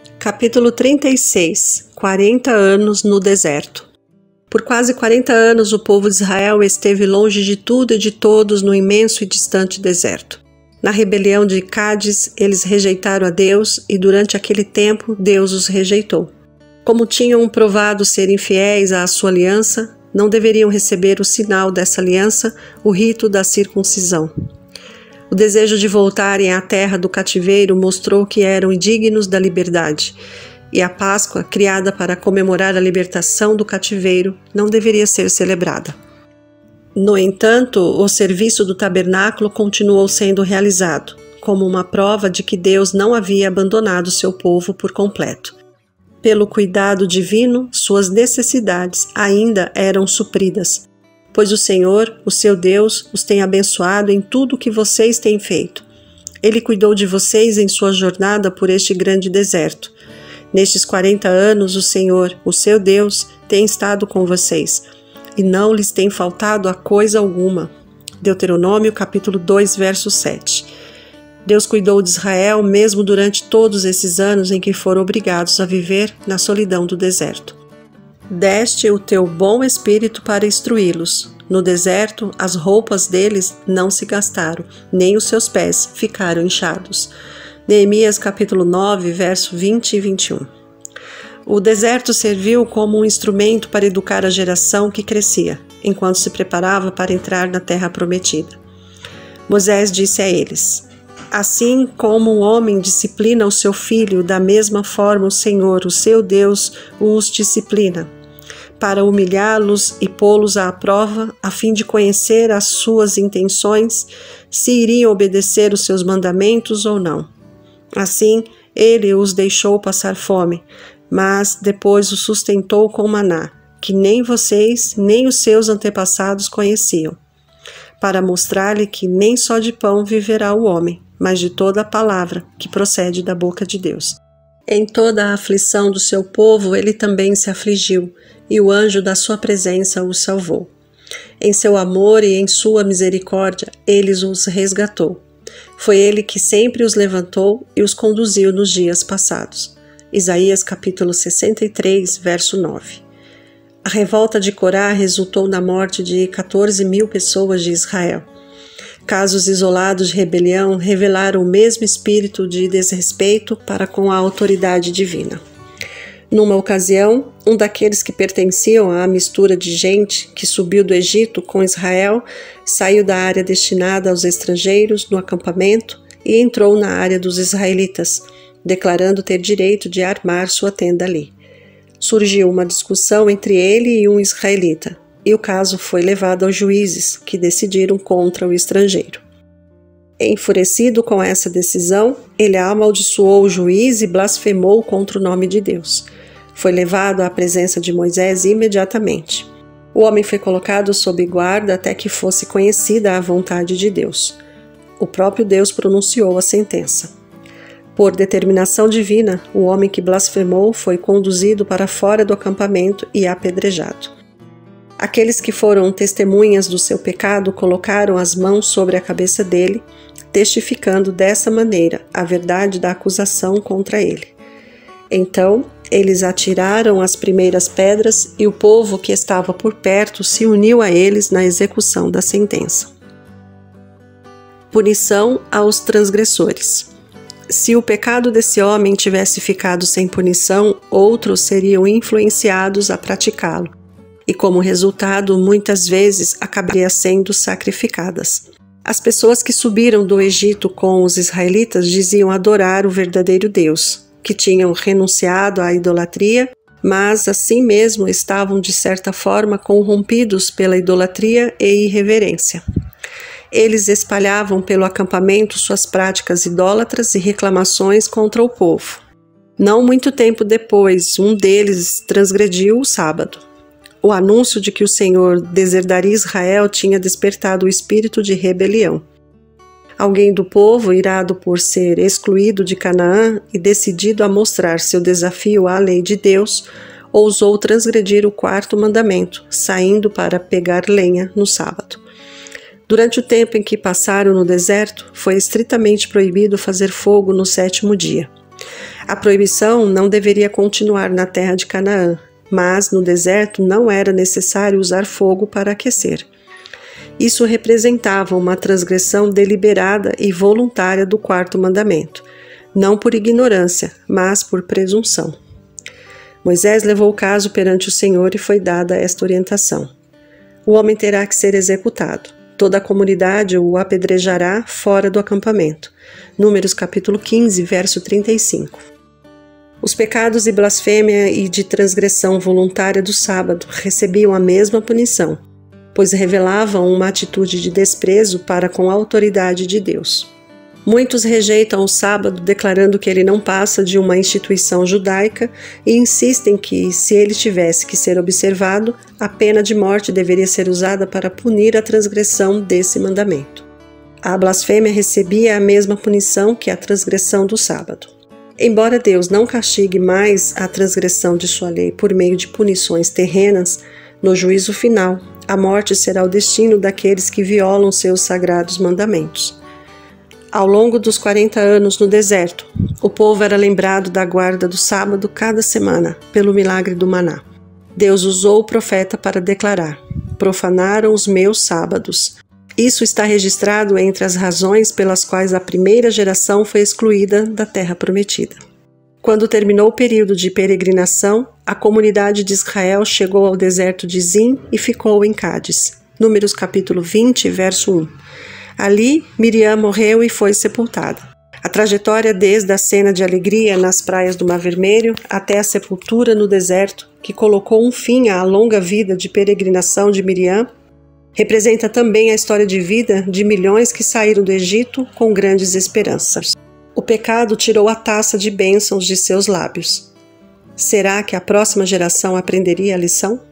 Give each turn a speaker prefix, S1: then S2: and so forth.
S1: Capítulo 36 – 40 anos no deserto. Por quase 40 anos o povo de Israel esteve longe de tudo e de todos no imenso e distante deserto. Na rebelião de Cádiz, eles rejeitaram a Deus e durante aquele tempo Deus os rejeitou. Como tinham provado ser infiéis à sua aliança, não deveriam receber o sinal dessa aliança, o rito da circuncisão. O desejo de voltarem à terra do cativeiro mostrou que eram indignos da liberdade, e a Páscoa, criada para comemorar a libertação do cativeiro, não deveria ser celebrada. No entanto, o serviço do tabernáculo continuou sendo realizado, como uma prova de que Deus não havia abandonado seu povo por completo. Pelo cuidado divino, suas necessidades ainda eram supridas, pois o Senhor, o seu Deus, os tem abençoado em tudo o que vocês têm feito. Ele cuidou de vocês em sua jornada por este grande deserto. Nestes 40 anos, o Senhor, o seu Deus, tem estado com vocês, e não lhes tem faltado a coisa alguma. Deuteronômio, capítulo 2, verso 7. Deus cuidou de Israel mesmo durante todos esses anos em que foram obrigados a viver na solidão do deserto. Deste o teu bom espírito para instruí-los. No deserto, as roupas deles não se gastaram, nem os seus pés ficaram inchados. Neemias capítulo 9, verso 20 e 21. O deserto serviu como um instrumento para educar a geração que crescia, enquanto se preparava para entrar na terra prometida. Moisés disse a eles: assim como um homem disciplina o seu filho, da mesma forma o Senhor, o seu Deus, os disciplina, para humilhá-los e pô-los à prova, a fim de conhecer as suas intenções, se iriam obedecer os seus mandamentos ou não. Assim, ele os deixou passar fome, mas depois os sustentou com maná, que nem vocês nem os seus antepassados conheciam, para mostrar-lhe que nem só de pão viverá o homem, mas de toda a palavra que procede da boca de Deus. Em toda a aflição do seu povo, ele também se afligiu, e o anjo da sua presença os salvou. Em seu amor e em sua misericórdia, ele os resgatou. Foi ele que sempre os levantou e os conduziu nos dias passados. Isaías capítulo 63, verso 9. A revolta de Corá resultou na morte de 14.000 pessoas de Israel. Casos isolados de rebelião revelaram o mesmo espírito de desrespeito para com a autoridade divina. Numa ocasião, um daqueles que pertenciam à mistura de gente que subiu do Egito com Israel saiu da área destinada aos estrangeiros no acampamento e entrou na área dos israelitas, declarando ter direito de armar sua tenda ali. Surgiu uma discussão entre ele e um israelita, e o caso foi levado aos juízes, que decidiram contra o estrangeiro. Enfurecido com essa decisão, ele amaldiçoou o juiz e blasfemou contra o nome de Deus. Foi levado à presença de Moisés imediatamente. O homem foi colocado sob guarda até que fosse conhecida a vontade de Deus. O próprio Deus pronunciou a sentença. Por determinação divina, o homem que blasfemou foi conduzido para fora do acampamento e apedrejado. Aqueles que foram testemunhas do seu pecado colocaram as mãos sobre a cabeça dele, testificando dessa maneira a verdade da acusação contra ele. Então, eles atiraram as primeiras pedras e o povo que estava por perto se uniu a eles na execução da sentença. Punição aos transgressores. Se o pecado desse homem tivesse ficado sem punição, outros seriam influenciados a praticá-lo, e como resultado, muitas vezes acabaria sendo sacrificadas. As pessoas que subiram do Egito com os israelitas diziam adorar o verdadeiro Deus, que tinham renunciado à idolatria, mas assim mesmo estavam de certa forma corrompidos pela idolatria e irreverência. Eles espalhavam pelo acampamento suas práticas idólatras e reclamações contra o povo. Não muito tempo depois, um deles transgrediu o sábado. O anúncio de que o Senhor deserdaria Israel tinha despertado o espírito de rebelião. Alguém do povo, irado por ser excluído de Canaã e decidido a mostrar seu desafio à lei de Deus, ousou transgredir o 4º mandamento, saindo para pegar lenha no sábado. Durante o tempo em que passaram no deserto, foi estritamente proibido fazer fogo no 7º dia. A proibição não deveria continuar na terra de Canaã, mas no deserto não era necessário usar fogo para aquecer. Isso representava uma transgressão deliberada e voluntária do quarto mandamento, não por ignorância, mas por presunção. Moisés levou o caso perante o Senhor e foi dada esta orientação: o homem terá que ser executado. Toda a comunidade o apedrejará fora do acampamento. Números capítulo 15, verso 35. Os pecados de blasfêmia e de transgressão voluntária do sábado recebiam a mesma punição, pois revelavam uma atitude de desprezo para com a autoridade de Deus. Muitos rejeitam o sábado, declarando que ele não passa de uma instituição judaica e insistem que, se ele tivesse que ser observado, a pena de morte deveria ser usada para punir a transgressão desse mandamento. A blasfêmia recebia a mesma punição que a transgressão do sábado. Embora Deus não castigue mais a transgressão de sua lei por meio de punições terrenas, no juízo final, a morte será o destino daqueles que violam seus sagrados mandamentos. Ao longo dos 40 anos no deserto, o povo era lembrado da guarda do sábado cada semana, pelo milagre do maná. Deus usou o profeta para declarar: profanaram os meus sábados. Isso está registrado entre as razões pelas quais a primeira geração foi excluída da terra prometida. Quando terminou o período de peregrinação, a comunidade de Israel chegou ao deserto de Zim e ficou em Cádiz. Números capítulo 20, verso 1. Ali, Miriam morreu e foi sepultada. A trajetória desde a cena de alegria nas praias do Mar Vermelho até a sepultura no deserto, que colocou um fim à longa vida de peregrinação de Miriam, representa também a história de vida de milhões que saíram do Egito com grandes esperanças. O pecado tirou a taça de bênçãos de seus lábios. Será que a próxima geração aprenderia a lição?